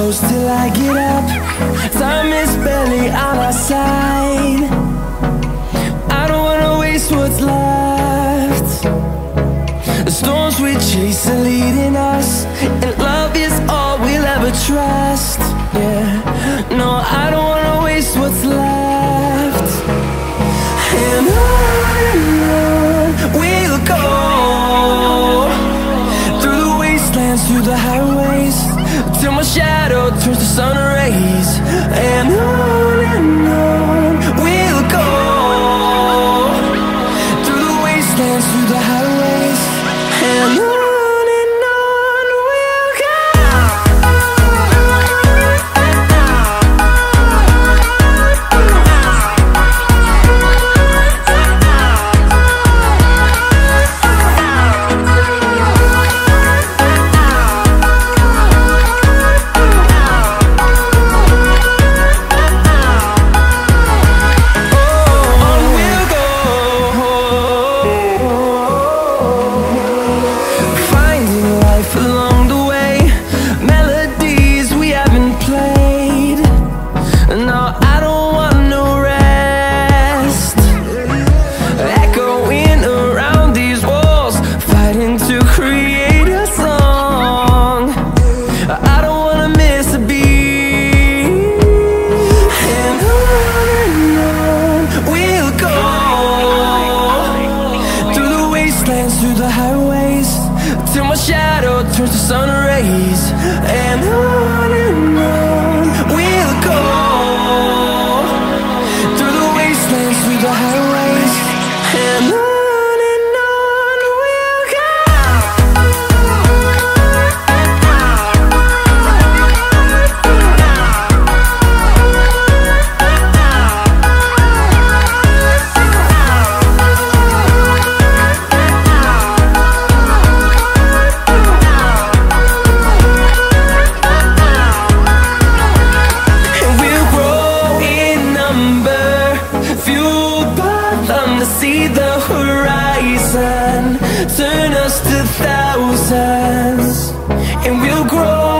close till I get up. Time is barely on our side. I don't wanna waste what's left. The storms we chase are leading us, and love is all we'll ever trust. Yeah, no, I don't wanna waste what's left. And on we'll go, through the wastelands, through the highways, till my shadow turns to sun rays. And on we'll go, through the wastelands, through the highways, and on. Through the highways, till my shadow turns to sun rays. And on we'll go, through the wastelands, through the highways, and on. See the horizon turn us to thousands, and we'll grow